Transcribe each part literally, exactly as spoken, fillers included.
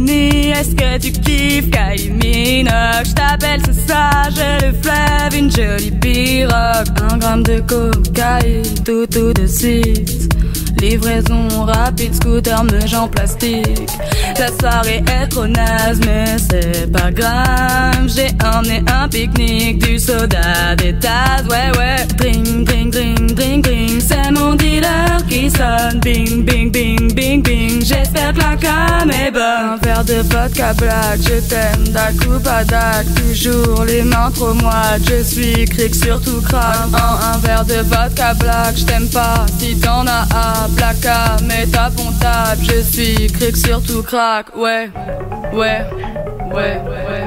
Bikini, est-ce que tu kiffes Kylie Minogue? J't'appelle ce soir, j'ai le fleuve, une jolie pirogue. Un gramme de cocaïne, tout tout de suite. Livraison rapide, scooter, meuge en plastique. La soirée est trop naze, mais c'est pas grave. J'ai emmené un pique-nique, du soda, des tasses, ouais ouais. Drink, drink, drink, drink, drink. C'est mon dealer qui sonne. Bing, bing, bing, bing, bing. J'espère que la cam est bonne. Un verre de vodka black, je t'aime, dac ou pas dac. Toujours les mains trop moites, je suis cric surtout crack. Un, un verre de vodka black, je t'aime pas si t'en as à placa, mais ta pontable, je suis cric surtout crack, ouais, ouais, ouais, ouais, ouais, ouais.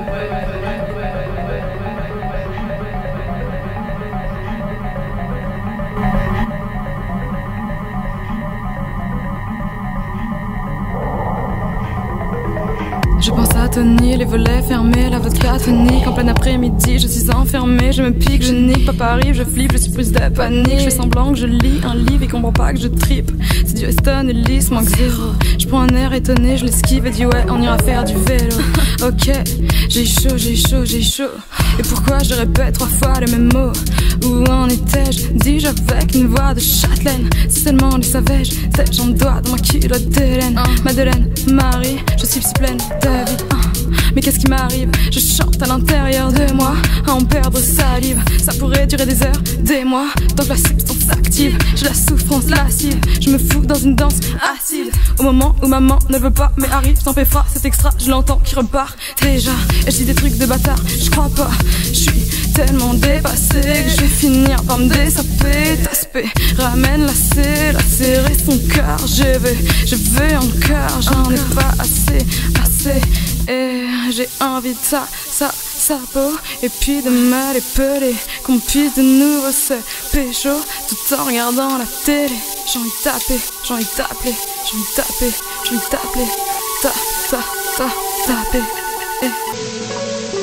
Je pense à Tony, les volets fermés, la vodka tonique. En plein après-midi, je suis enfermée, je me pique, je nique. Papa arrive, je flippe, je suis prise de panique. Je fais semblant que je lis un livre et comprends pas que je tripe. C'est du Weston, Ellis, manque zéro. Je prends un air étonné, je l'esquive et dis ouais, on ira faire du vélo. Ok, j'ai chaud, j'ai chaud, j'ai chaud. Et pourquoi je répète trois fois les mêmes mots? Où en étais-je? Dis-je avec une voix de châtelaine. Si seulement le savais-je, sais-je un doigt dans ma culotte d'Hélène. Madeleine, Marie, je suis si pleine de vie. Mais qu'est-ce qui m'arrive? Je chante à l'intérieur de moi, à en perdre salive. Ça pourrait durer des heures, des mois, tant que la substance s'active. J'ai la souffrance lascive, je me fous dans une danse acide. Au moment où maman ne veut pas, mais arrive, s'en fait fera cet extra, je l'entends qui repart déjà. Et je dis des trucs de bâtard, je crois pas. Je suis tellement dépassée que je vais finir par me dessaper. T'aspect, ramène la C, la serrer son cœur. Je veux, je veux encore, j'en ai pas assez, assez. Et j'ai envie de ça, ça, sa peau. Et puis de me l'épeler, qu'on puisse de nouveau se pécho tout en regardant la télé. J'ai envie de taper, j'ai envie de t'appeler, j'ai envie de taper, j'ai envie de t'appeler. Ta, ta, ta, taper. Eh.